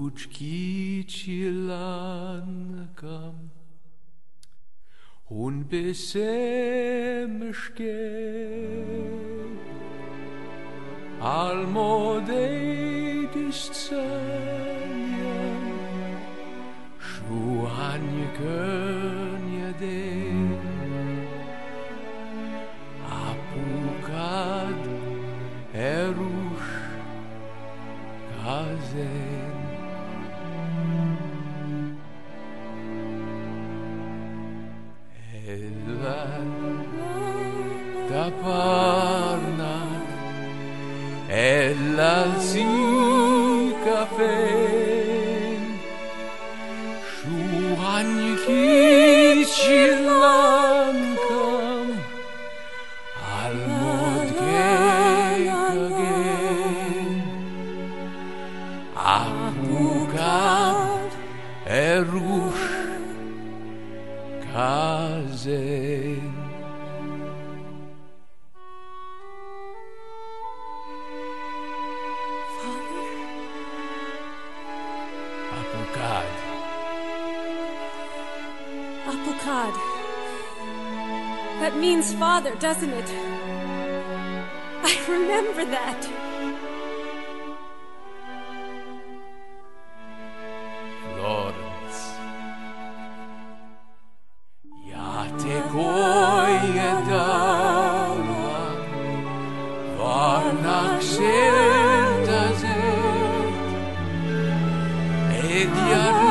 Uchkichilankam un besemshke al modei discenia shuan yade apukad erush kazen Taparnak Ella zikafen Shuhanyikichilankam Almod gekagen Apukad Erush Kazen Apukad. Apukad. That means father, doesn't it? I remember that. Florence. Yate koyedava varnak sheltazet Edyar